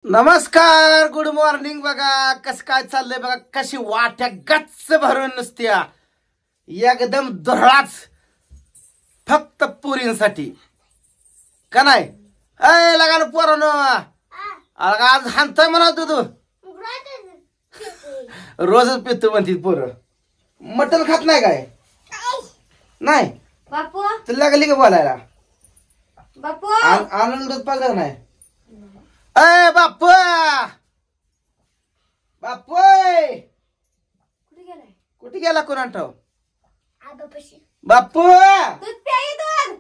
नमस्कार, good morning. बघा कसं काय चाललंय, बघा कशी वाट्या गच्च भरून नुसत्या एकदम धुळाच फक्त पुरींसाठी का नाही. अय लगान पोरानो, आज हाणतोय म्हणा तू रोजच पितो म्हणती पोरं. मटण खात नाही काय? नाही बापू, तुला लागली का बोलायला? बापू आनंद पगार नाही. अय बापू, बापू कुठे गेलाय? कुठे गेला कोण ठाव? बापू बापू दूध प्याई दूध.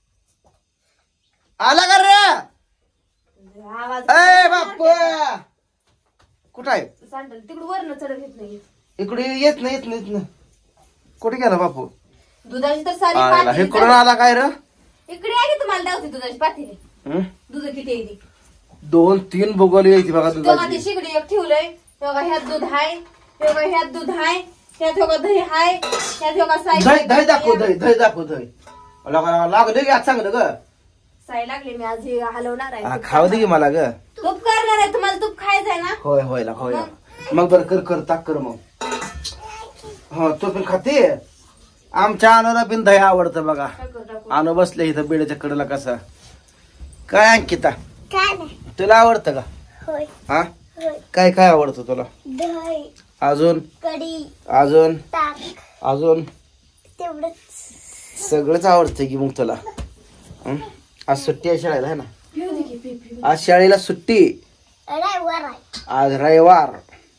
आला का रे? आवाज अय बापू कुठं आहे? सांडल तिकडे वरनं चढत येत नाही. इकडे येत नाही. कुठे गेला बापू? दुधाची तर सारी आला, हे पातेली करून आला काय रे? इकडे आहे की तुम्हाला धावते दुधाची पातेली. हं? दूध किती आहे ती? 2-3 भोगोली यायची बघा तेव्हा दुधाची. ती शिगडी एक ठेवलंय. तेव्हा ह्यात दूध हाय, तेव्हा ह्यात दूध हाय, ह्यात तेव्हा दही हाय, ह्यात तेव्हा साई दही दाखव, दही दाखव. लागलं की आज चांगलं ग. साई लागली. मी आज हे हलवणार आहे. खाऊ दे की मला ग. तूप करणार आहे तुम्हाला. तूप खायचं आहे ना? होय होय ना होय ना. मग बरं कर ताक कर मग. हो तू पण खाते. आमच्या अनुला पण दही आवडतं बघा. अनु बसले इथं बेड्याच्या कडेला. कसा काय अंकिता, काय नाही. तुला आवडतं का? होय हा होय. काय काय आवडतं तुला? दही, अजून कढी, अजून ताक, अजून तेवढंच. सगळंच आवडतं की मग तुला. हं? आज सुट्टी आहे शाळेला है ना? पिऊ दे की, पी, पी. आज शाळेला सुट्टी. रविवार आहे. आज रविवार.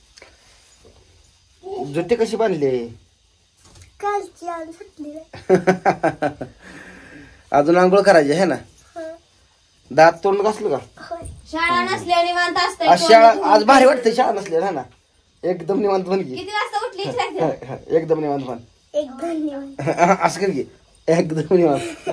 जुट्टी कशी बांधली? कालची आज सुटली नाही. अजून आंघोळ करायची आहे ना? हं. दात तोंड घासलं का? होय. शाळा नसल्या निवांत असतंय. आज शाळा आज भारी वाटते शाळा नसली ना. एकदम निवांत बन की. किती वाजता उठली विचारायचं? एकदम निवांत बन. एक धन्यवाद. असं कर की एकदम निवांत.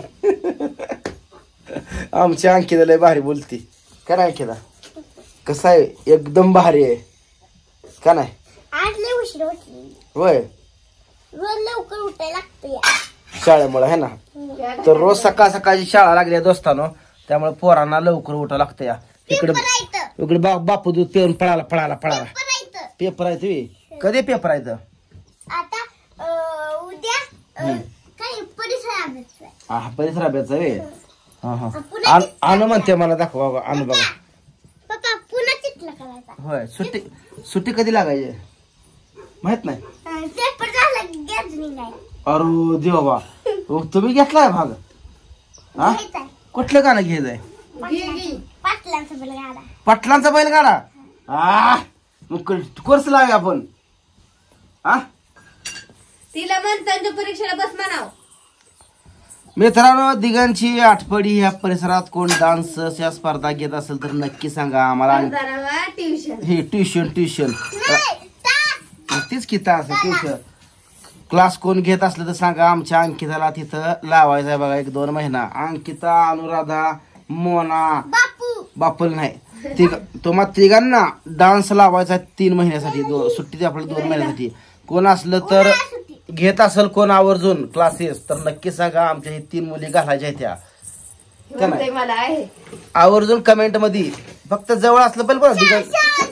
आमच्या अंकिता लय भारी बोलती का नाही अंकिता? कसं आहे एकदम भारी आहे का नाही? आज लय उशीर उठली. होय रोज लवकर उठायला लागतं या. शाळेमुळे है ना. तर रोज सकाळची शाळा लागली आहे दोस्तानो. त्यामुळे पोरांना लवकर उठावं लागतं या. इकडे पेपर इकडे बापू दूध पिऊन पळाला. आहे. पेपर आहे तुम्ही कधी पेपर आहे? आता उद्या काही परिसर अभ्यास आहे. हा परिसर अभ्यास आहे. हा हा पुन्हा अनु म्हणते मला दाखवा बाबा. अनु बघा. पप्पा पुन्हा चित्र करायचा. होय सुट्टी कधी लागायची माहित नाही. पेपर झाला गॅदरिंग आहे. अरे देवा, तुम्ही घेतलाय भाग? हा घ्यायचा. कुठलं गाणं घ्यायचंय? पाटलांचा बैलगाडा. पाटलांचा बैलगाडा. मग कोर्स लावे आपण. हा तिला म्हणतांच्या परीक्षेला बस म्हणाव. मित्रांनो, दिगंची आठवडी ह्या परिसरात कोण डान्स या स्पर्धा घेत असेल तर नक्की सांगा आम्हाला. ट्युशन हे ट्युशन तीच की तास ट्युशन क्लास कोण घेत असलं तर सांगा. आमच्या अंकिताला तिथं लावायचं आहे बघा 1-2 महिना. अंकिता, अनुराधा, मोना, बापूल नाही तुम्हाला तिघांना डान्स लावायचा 3 महिन्यासाठी. सुट्टी आपल्याला 2 महिन्यासाठी. कोण असलं तर घेत असेल कोण आवर्जून क्लासेस तर नक्की सांगा. आमच्या हे 3 मुली घालायच्या आहेत त्या का नाही? मला आहे आवर्जून कमेंट मध्ये. फक्त जवळ असलं पाहिजे बरं.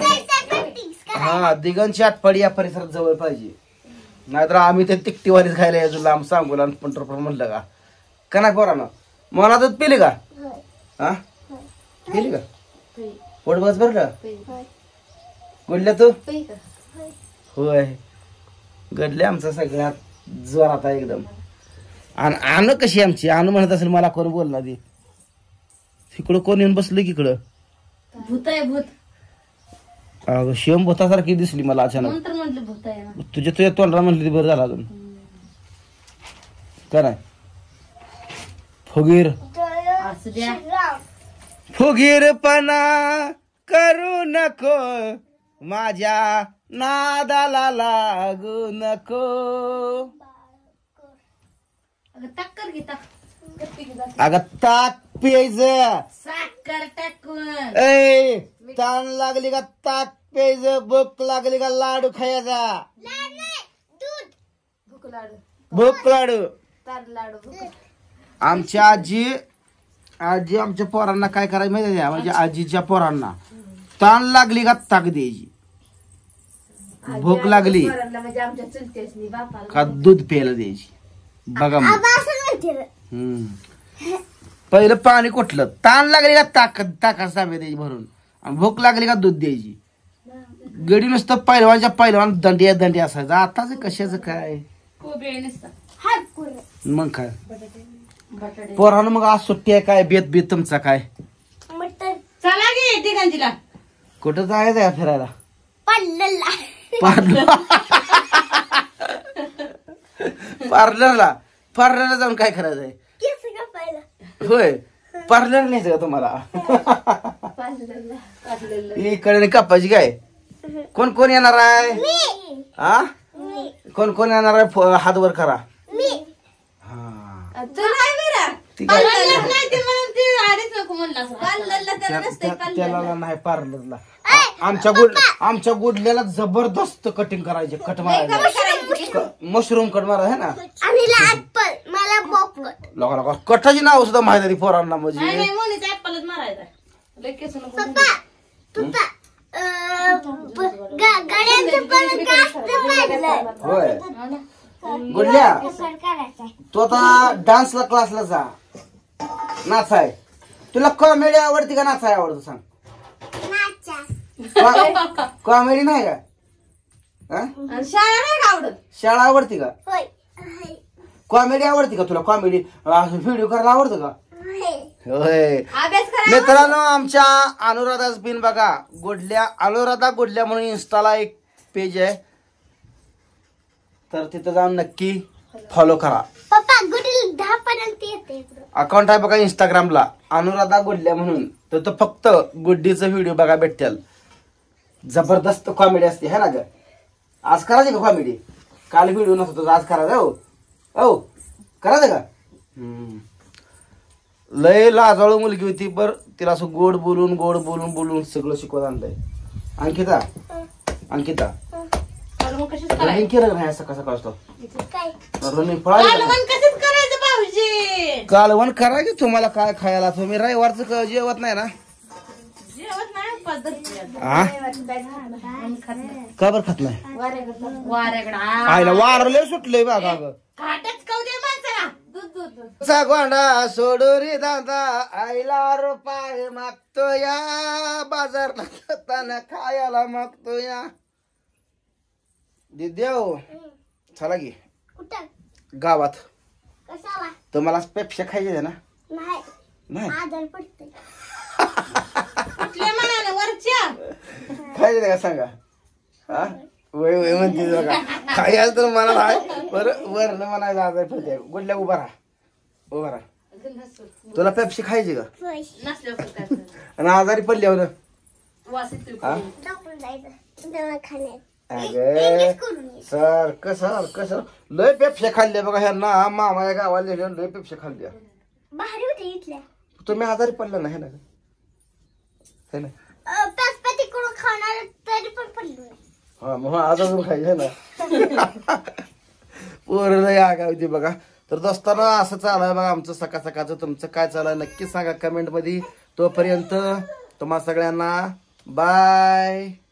हा दिगंची आठवडी या परिसरात जवळ पाहिजे. नाहीतर आम्ही ते तिकटीवारीच खायला यायचो लांब सांगूला पंढरपूर म्हणलं का नाही पोरानं? मला दूध पिली का? हा पिली का? पोट बस भरलं? गुडल्या तू? होय गडले आमचा सगळ्यात जोरात आहे एकदम. आणि अनु कशी आमची? अनु म्हणत असेल मला कोण बोलणार ती. इकडं कोण येऊन बसलं की इकडं? भूत आहे भूत. अगं शिवम भूतासारखी दिसली मला अचानक. नंतर म्हटलं भूत आहे ना. तुझ्या तोंडाला म्हणली बरं झालं अजून का नाही? फुगीर असू द्या. फुगीरपणा करू नको माझ्या नादाला लागू नको. टक्कर घे टाक. अगं ताक प्यायचं. साखर टाकून. ए ताण लागली का ताक प्यायचं. भूक लागली का लाडू खायचा. भूक लाडू. तार लाडू. आमच्या आजी आमच्या पोरांना काय करायचं माहिती आहे? म्हणजे आजीच्या पोरांना ताण लागली का ताक द्यायची, भूक लागली म्हणजे आमच्या चुलतेच नाही बापाला का दूध प्यायला द्यायची. बघा मग. आबा असं म्हणते रे. पहिलं पाणी कुठलं, ताण लागली का ताकाचा तांब्या द्यायची भरून, आणि भूक लागली का दूध द्यायची. गडी नुसतं पहिलवान दंडी असायचं. आताच कशाचं काय खूप वेळ नसता हात कुर. मग काय बटाटे पोरानं. मग आज सुट्टी आहे, काय बेत तुमचा काय? मटण चला गे ठिकाणजीला कुठं जायचं आहे फिरायला? पडलेला. पार्लरला जाऊन काय करायचंय? केस कापायला. होय, पार्लर न्यायचं का तुम्हाला? पाजलेलं. इकडे कापायची काय? कोण कोण येणार आहे? मी. हा, मी. कोण कोण येणार आहे? हात वर करा. मी. हा, तू नाही बरं ती काय? पार्लरला नाही ते म्हणून ते आधीच नको म्हणलं असं. पार्लरला तर नसतंय त्याला पार्लरला. नाही पार्लरला. आमच्या गुडल्याला जबरदस्त कटिंग करायचे, कट मारायचे, मशरूम कट मारा है ना. आणि ऍपल मला पॉपकॉर्न. लोका कटाची नाव सुद्धा माहिती आहे पोरांना. नाही म्हणजे नाही मोनीचा ऍपलच मारायचा लय केस नको पप्पा पप्पा गड्यांचं पण जास्त पडलं. होय हा ना. गुडल्या, कसं करायचंय? तू आता डान्सला क्लासला जा, नाचाय. तुला कॉमेडी आवडती का नाचाय आवडतं सांग? नाचा. कॉमेडी नाही का? हा? आणि शाळा नाही का आवडत? शाळा आवडती का? होय. कॉमेडी आवडती का तुला? कॉमेडी व्हिडिओ करायला आवडतं का? होय. अभ्यास करा. मित्रांनो, आमच्या अनुराधा बिन बघा, अनुराधा गुडल्या म्हणून इंस्टाला एक पेज आहे, तर तिथं जाऊन नक्की फॉलो करा. पप्पा गुडीला 10 पर्यंत येते. अकाउंट आहे बघा इंस्टाग्रामला, अनुराधा गुडल्या म्हणून. तर तो फक्त गुड्डीचं व्हिडिओ बघा भेटतील. जबरदस्त कॉमेडी असते है ना ग. आज करायची का कॉमेडी? काल व्हिडिओ नसतो, आज करायचं. हो करायचं का? लय लाजाळू मुलगी होती, बर तिला असं गोड बोलून सगळं शिकवत आणलंय. अंकिता मग कशीच करायचं? रनिंग केलं नाही सकाळ सकाळ असतो काय? रनिंग पळायला. कालवण कशीच करायचं भाऊजी? कालवण करा की. तुम्हाला काय खायला? तुम्ही रविवारचं जेवत नाही ना? जेवत नाही पद्धत. हा, का बरं खात नाही? वाऱ्याकडे आईला वारले सुटले बघा ग. काटच खाऊ दे माणसाला. दूध चा गोंडा सोडू रे दादा, आईला रुपये मागतो या, बाजारला जाताना खायला मागतो या. देव चला की कुठं? गावात. कशाला? तुम्हाला पेप्सी खायची आहे ना? नाही. नाही आजार पडते. कुठल्या मनाने वरच्या? खायची का सांगा? हा, वय म्हणते बघा. खायला तर मला नाही, बरं वरनं म्हणायला आजार पडते. गुडल्या उभा राहा. तुला पेप्सी खायची का? होय. नसल्यावर काय करायचं? आणि आजारी पडल्यावर वास येतोय. हा? डॉक्टर जायचं दवाखान्यात. अगे करून ये. सारखं लय पेप्सी खाल्ल्या बघा ह्यांना. मामाच्या गावाला लय पेप्सी खाल्ल्या. भारी होते इथल्या. तुम्ही आजारी पडला नाही ना? है ना? तिकडून खाणार तरी पण पडलो नाही. हा, मग आजारून खायचे ना. पोरं या काय होती बघा. तर दोस्तांनो, असं चालू बघा आमचं सकाळचं. तुमचं काय चालू आहे नक्की सांगा कमेंट मध्ये. तोपर्यंत तुम्हा सगळ्यांना बाय.